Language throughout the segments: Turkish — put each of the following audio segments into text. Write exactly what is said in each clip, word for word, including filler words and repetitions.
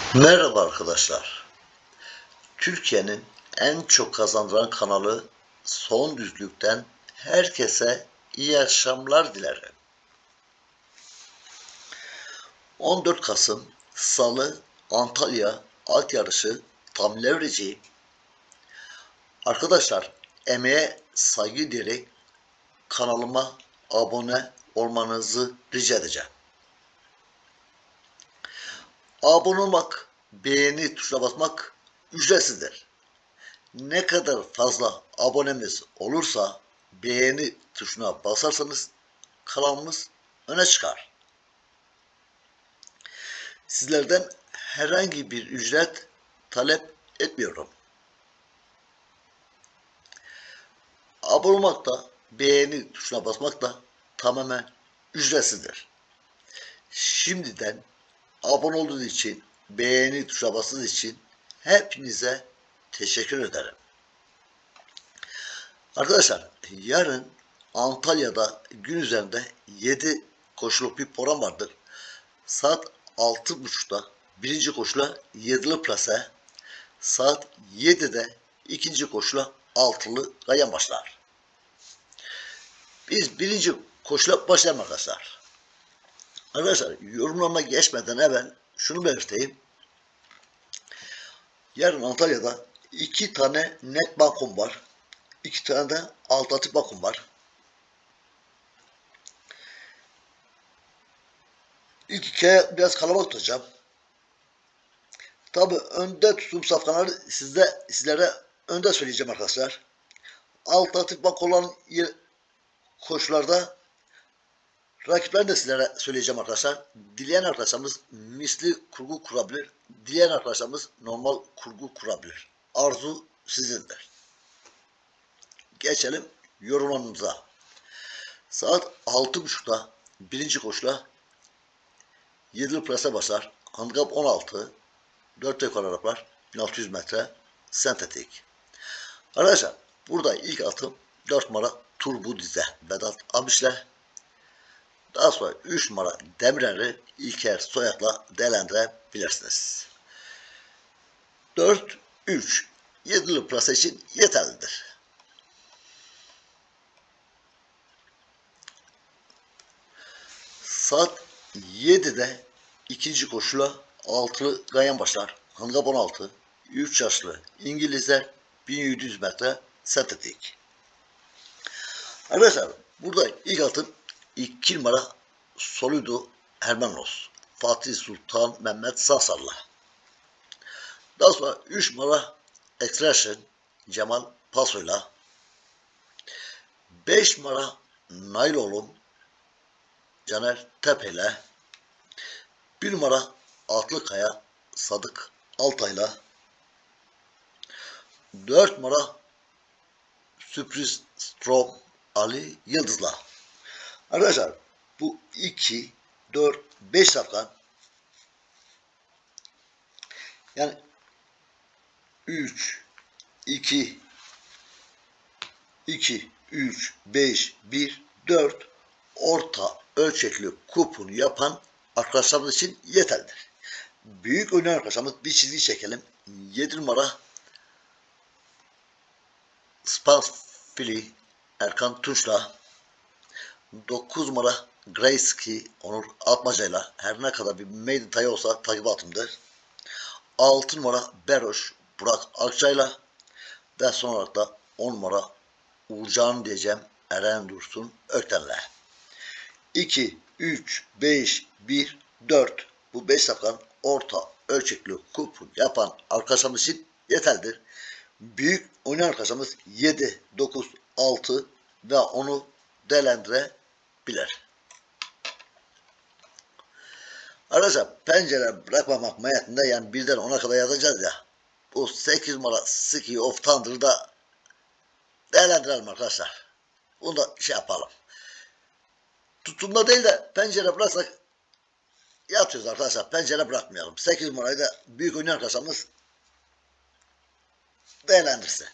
Merhaba arkadaşlar. Türkiye'nin en çok kazandıran kanalı Son Düzlük'ten herkese iyi akşamlar dilerim. on dört Kasım Salı Antalya at yarışı tam levreci. Arkadaşlar emeğe saygı diyerek kanalıma abone olmanızı rica edeceğim. Abone olmak, beğeni tuşuna basmak ücretsizdir. Ne kadar fazla abonemiz olursa beğeni tuşuna basarsanız kanalımız öne çıkar. Sizlerden herhangi bir ücret talep etmiyorum. Abone olmak da beğeni tuşuna basmak da tamamen ücretsizdir. Şimdiden abone olduğunuz için, beğeni tuşuna bastığınız için hepinize teşekkür ederim. Arkadaşlar yarın Antalya'da gün üzerinde yedi koşuluk bir program vardır. Saat altı buçukta birinci koşula yedili plase, saat yedide ikinci koşula altılı gayan başlar. Biz birinci koşula başlayalım arkadaşlar. Arkadaşlar yorumlama geçmeden evvel şunu belirteyim. Yarın Antalya'da iki tane net bankom var. İki tane de alternatif bankom var. İlk hikaye biraz kalabalık tutacağım. Tabi önde tuttuğum safkanları sizde, sizlere önde söyleyeceğim arkadaşlar. Alternatif bank olan koşularda rakiplerini de sizlere söyleyeceğim arkadaşlar. Dileyen arkadaşlarımız misli kurgu kurabilir. Dileyen arkadaşlarımız normal kurgu kurabilir. Arzu sizindir. Geçelim yorumlarımıza. Saat altı buçukta birinci koşula yedili plase başlar. Handikap on altı. dört yukarı Araplar. bin altı yüz metre. Sentetik. Arkadaşlar burada ilk atım dört numara Turbu Dize Vedat Amiş'le. Daha sonra üç numara Demirer'i İlker Soyat'la değerlendirebilirsiniz. dört üç yedili plase için yeterlidir. Saat yedide ikinci koşula altılı gayan başlar. Handikap on altı. üç yaşlı İngilizler bin yedi yüz metre sentetik. Arkadaşlar burada ilk atım iki numara Solido Hermanos. Fatih Sultan Mehmet Sasar'la. Daha sonra üç numara Extraction Cemal Paso'yla. beş numara Nailolum Caner Tepe'yle. bir numara Atlıkaya Sadık Altay'la. dört numara Sürpriz Strom Ali Yıldız'la. Arkadaşlar bu iki, dört, beş safkan yani üç, iki, iki, üç, beş, bir, dört orta ölçekli kupon yapan arkadaşlarımız için yeterlidir. Büyük oynayan arkadaşlarımız bir çizgi çekelim. yedi numara Spanfili Erkan Tunç'la. dokuz numara Grayski Onur Atmaca'yla, her ne kadar bir maiden tayı olsa takip atımdır. altı numara Beroş Burak Akçay'la ve son olarak da on numara Uğurcan diyeceğim Eren Dursun Ökten'le. iki, üç, beş, bir, dört bu beş safkan orta ölçekli kupon yapan arkadaşlarımız için yeterlidir. Büyük oynayan arkadaşlarımız yedi, dokuz, altı ve onu değerlendirebilir. Arkadaşlar pencere bırakmamak mahiyetinde yani birden ona kadar yazacağız ya. Bu sekiz numara Ski of Thunder'da değerlendirelim arkadaşlar. Bunu da şey yapalım. Tutumda değil de pencere bıraksak yatıyoruz arkadaşlar. Pencere bırakmayalım. sekiz numarayı da büyük oynayan arkadaşlarımız değerlendirsin.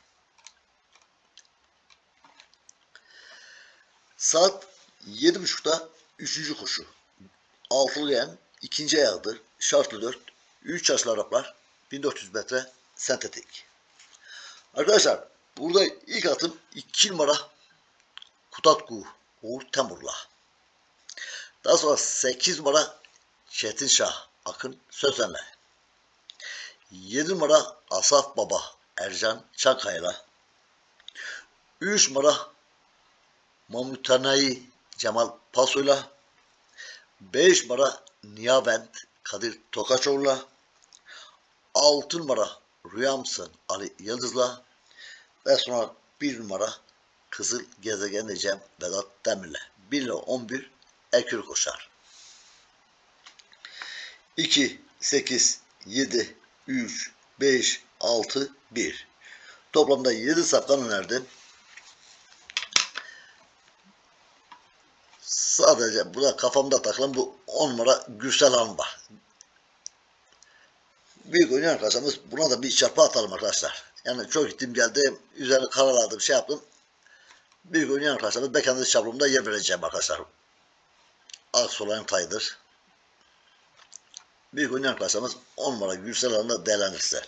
Saat yedi buçukta üçüncü koşu. Altılı yan ikinci ayağıdır. Şartlı dört. üç yaşlı Araplar bin dört yüz metre sentetik. Arkadaşlar burada ilk atım iki numara Kutatku Uğur Temur'la. Daha sonra sekiz numara Çetin Şah Akın Sözen'le. yedi numara Asaf Baba Ercan Çankaya'la. üç numara Mamutanayi Cemal Paso'yla. beş numara Niyavent Kadir Tokaçoğlu'la. altı numara Rüyamsın Ali Yıldız'la. Ve sonra bir numara Kızıl Gezegen Cem Vedat Demir'le. bir ile on bir ekür koşar. iki, sekiz, yedi, üç, beş, altı, bir. Toplamda yedi safkan önerdim. Sadece burada kafamda takılan bu on numara Gürsel Hanım var. Büyük oynayan arkadaşlarımız buna da bir çarpı atalım arkadaşlar. Yani çok gittim geldim, üzerine karaladım, şey yaptım. Büyük oynayan arkadaşlarımız bekendiriş şablonunda yer vereceğim arkadaşlar. Aksolay'ın tayıdır. Büyük oynayan arkadaşlarımız on numara Gürsel Hanım'da değerlendirse.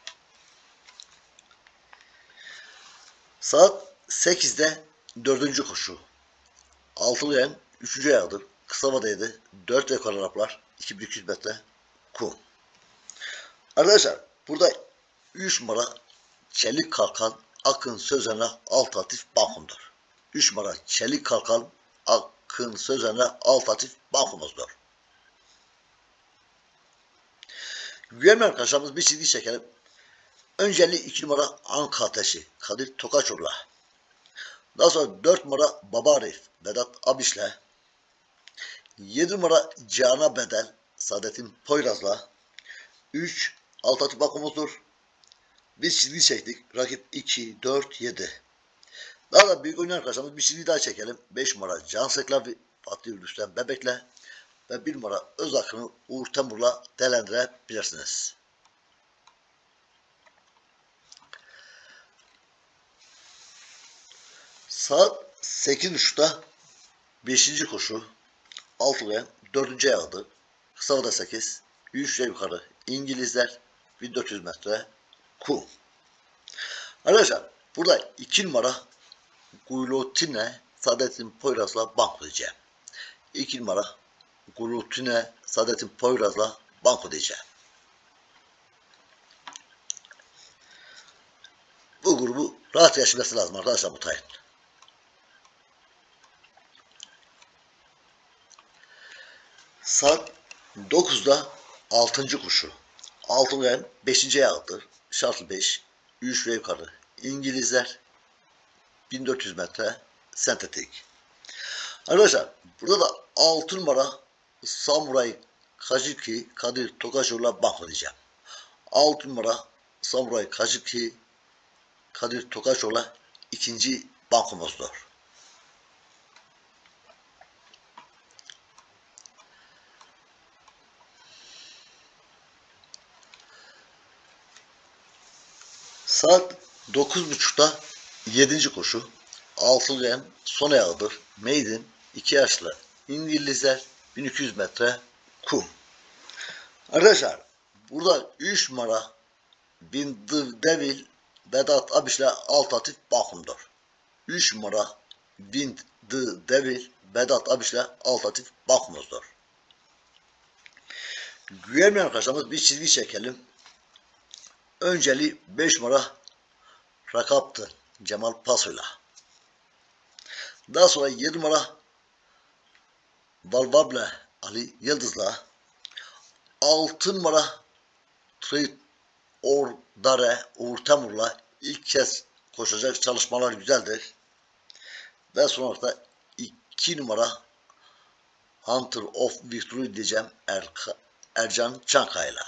Saat sekizde dördüncü koşu. Altılı yen üçüncü ayağıdır. Kısa vadeydi. dört rekor Araplar. iki bin iki yüz metre kum. Arkadaşlar burada üç numara Çelik Kalkan Akın Sözen'le alternatif bankumdur. üç numara Çelik Kalkan Akın Sözen'le alternatif bankumuzdur. Güvenli arkadaşlarımız bir çizgi çekelim. Önceli iki numara Anka Ateşi Kadir Tokaçoğlu'la. Daha sonra dört numara Baba Arif Vedat Abiş'le. yedi numara Cana Bedel Saadettin Poyraz'la. üç alternatif bankumuzdur. Biz çizgi çektik. Rakip iki, dört, yedi. Daha da büyük oynayan arkadaşlarımız bir çizgi daha çekelim. beş numara Can Seklavi Fatih Rüstem Bebek'le ve bir numara Öz Akın'ı Uğur Temur'la değerlendirebilirsiniz. Saat sekiz buçukta beşinci koşu. Altılı dördüncü ayağıdır. Kısa vada sekiz. üç yukarı İngilizler bin dört yüz metre kum. Arkadaşlar burada iki numara Gulotine Saadettin Poyraz'la banko diyeceğim. iki numara Gulotine Saadettin Poyraz'la banko diyeceğim. Bu grubu rahat yaşaması lazım arkadaşlar bu tayın. Saat dokuzda altıncı koşu. Altılı yen beşinci ayağıdır. Şartlı beş. üç ve yukarı. İngilizler bin dört yüz metre sentetik. Arkadaşlar burada da altı numara Samuray Kajiki Kadir Tokaçoğlu'na banko diyeceğim. altı numara Samuray Kajiki Kadir Tokaçoğlu'na ikinci bankomuzdur. Saat dokuz buçukta yedinci koşu. Altılı yen son ayağıdır. Maiden iki yaşlı İngilizler bin iki yüz metre kum. Arkadaşlar burada üç numara Bin The Devil Vedat Abiş'le alternatif bankumdur. üç numara Bin The Devil Vedat Abiş'le alternatif bankumuzdur. Güvenmeyen arkadaşlarımız bir çizgi çekelim. Önceli beş numara Rakaptı Cemal Paso'yla. Daha sonra yedi numara Valvable Ali Yıldız'la. altı numara Trit Ordare Uğur Temur'la ilk kez koşacak, çalışmalar güzeldir. Ve sonra da iki numara Hunter of Victory diyeceğim er Ercan Çankaya'yla.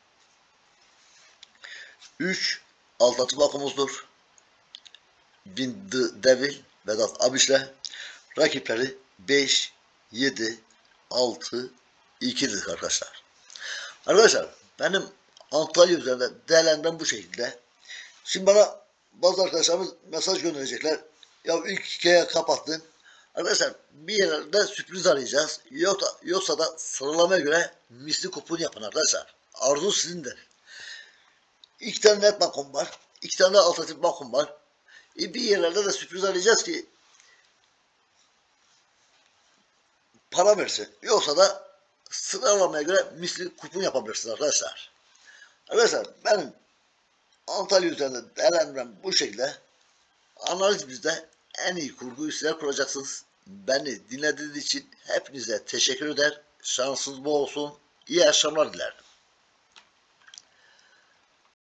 üç alternatif bankomuzdur. Bin The Devil Vedat Abiş'le. Rakipleri beş, yedi, altı, iki'dir arkadaşlar. Arkadaşlar benim Antalya üzerinde değerlendirmem bu şekilde. Şimdi bana bazı arkadaşlarımız mesaj gönderecekler. Ya ilk hikaye kapattın. Arkadaşlar bir yerlerde sürpriz arayacağız. Yoksa, yoksa da sıralamaya göre misli kupon yapın arkadaşlar. Arzu sizindir. İki tane net bankom var. İki tane de alternatif bankom var. E bir yerlerde de sürpriz arayacağız ki para versin. Yoksa da sıralamaya göre misli kupon yapabilirsiniz arkadaşlar. Arkadaşlar benim Antalya üzerinde değerlendirmem bu şekilde. Analizimizde en iyi kurguyu sizler kuracaksınız. Beni dinlediğiniz için hepinize teşekkür eder. Şansınız bol olsun. İyi akşamlar dilerim.